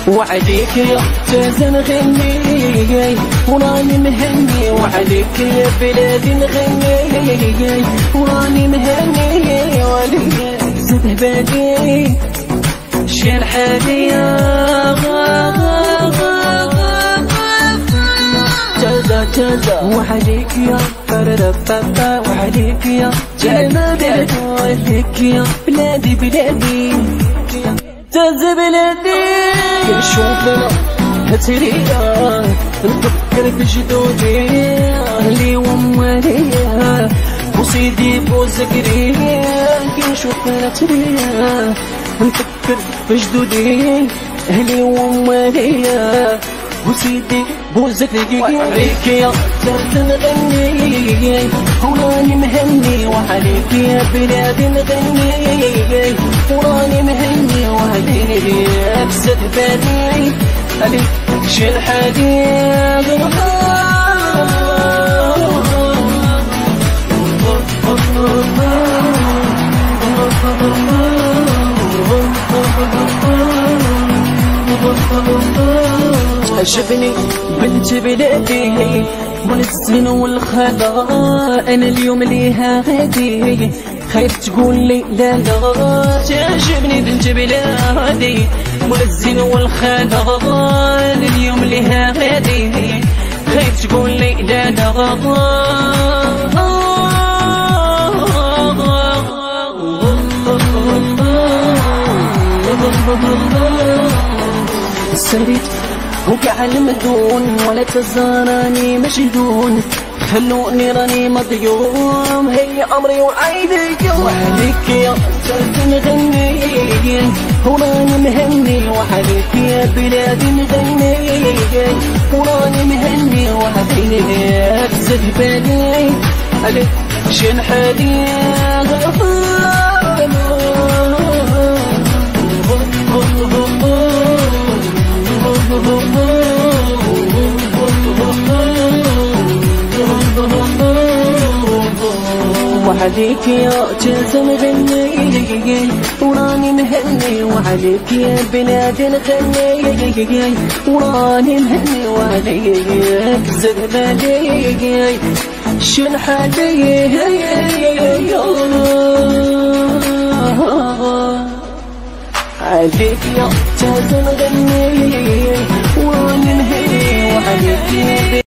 وعليك يا جازن غني وراني مهني، وعليك يا بلادي نغني وراني مهني، ولي زد بادي شيل حاليا جازا وعليك يا فرربابا، وعليك يا جمال، وعليك يا بلادي بلادي جازا بلادي. كنشوفنا هتريا نفكر في جدودي اللي وماليا وسيدي بوزكريا. كنشوفنا هتريا نفكر في جدودي اللي وماليا وسيدي بوزكريا. وعليك يا جازا نغني وراني مهني، وعليك يا بلادي نغني وراني مهني، وعليك يا بزاد بالي عليك شيل حديد. عجبني بنت بلادي والزين والخلا، انا اليوم ليها غادي خايف تقول لي لا لا. تعجبني بنت بلادي والزين والخلا، انا اليوم ليها غادي خايف تقول لي لا لا. سريت وقع المدون ولا تزاراني مجدون، خلوني راني مضيوم هي امري وعيدي. وعليك يا جازا نغني وراني مهني، وعليك يا بلادي نغني وراني مهني، وعليك يا بزاد بالي عليك شيل حديد. وعليك يا جازا نغني وراني مهني، وعليك يا بلادي نغني وراني مهني، وعليك يا بزاد بالي شيل حديد. عليك يا جازا نغني وراني مهني، وعليك يا